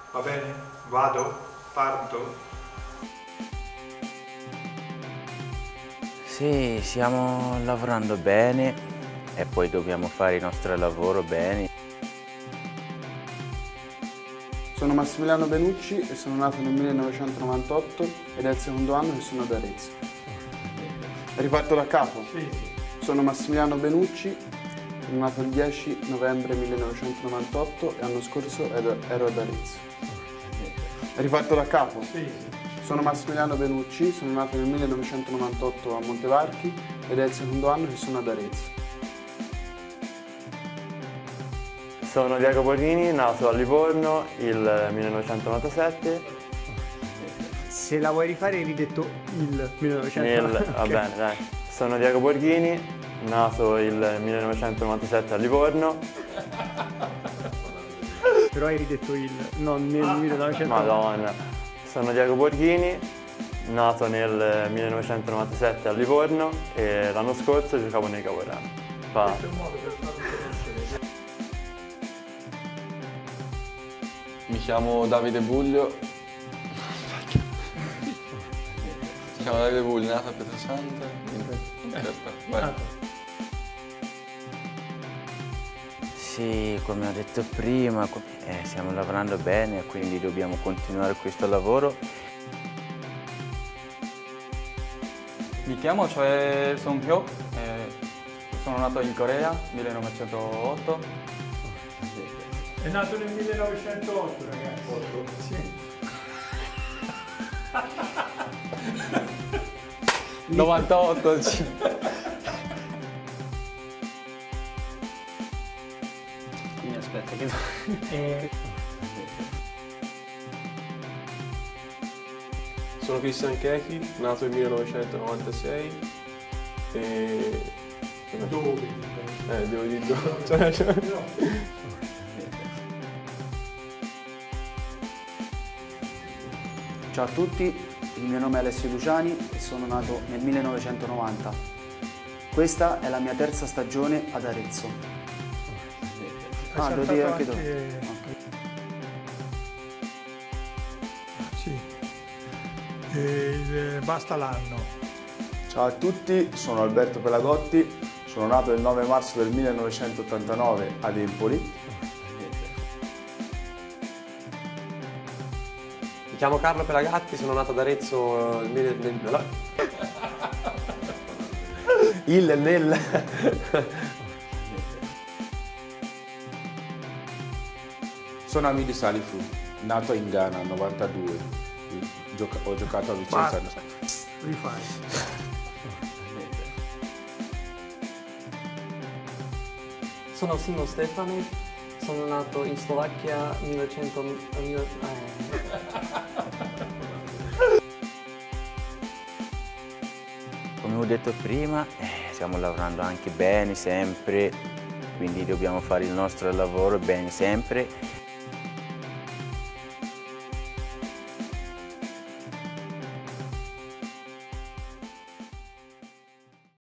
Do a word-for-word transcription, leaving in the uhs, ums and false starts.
Va bene? Vado? Parto? Sì, stiamo lavorando bene e poi dobbiamo fare il nostro lavoro bene. Sono Massimiliano Benucci e sono nato nel millenovecentonovantotto ed è il secondo anno che sono ad Arezzo. Riparto da capo? Sì, sì. Sono Massimiliano Benucci, sono nato il dieci novembre millenovecentonovantotto e l'anno scorso ero ad Arezzo. Riparto da capo? Sì, sì. Sono Massimiliano Benucci, sono nato nel millenovecentonovantotto a Montevarchi ed è il secondo anno che sono ad Arezzo. Sono Diego Borghini, nato a Livorno il millenovecentonovantasette. Se la vuoi rifare hai ridetto il millenovecentonovantasette. Nel, va bene, dai. Sono Diego Borghini, nato il millenovecentonovantasette a Livorno. Però hai ridetto il, non nel millenovecentonovantasette. Madonna. Sono Diego Borghini, nato nel millenovecentonovantasette a Livorno e l'anno scorso giocavo nei Cavorani. Fa... Mi chiamo Davide Buglio. Si chiama Davide Buglio, nato a Pietrasanta. Vai. Sì, come ho detto prima, eh, stiamo lavorando bene, quindi dobbiamo continuare questo lavoro. Mi chiamo Choi Song-hyuk, eh, sono nato in Corea nel millenovecentootto. È nato nel millenovecentootto, ragazzi. otto? Sì. novantotto. Mi aspetta che... Eh, Sono Christian Kechi, nato nel millenovecentonovantasei e... Dove? Eh, devo dire dove. Cioè, cioè... Ciao a tutti, il mio nome è Alessio Luciani e sono nato nel millenovecentonovanta. Questa è la mia terza stagione ad Arezzo. Hai Ah, devo saltato dire anche anche... dove. Okay. Sì. E il- basta l'anno. Ciao a tutti, sono Alberto Pelagotti, sono nato il nove marzo del millenovecentottantanove ad Empoli. Mi chiamo Carlo Pelagatti, sono nato ad Arezzo nel... mille- nel- Il nel... Sono Amidi Salifu, nato in Ghana nel novantadue. Gioca- ho giocato a Vicenza. Basta. Rifai. Sono Simo Stefani, sono nato in Slovacchia millenovecento... mille- eh. Come ho detto prima, eh, stiamo lavorando anche bene sempre, quindi dobbiamo fare il nostro lavoro bene sempre.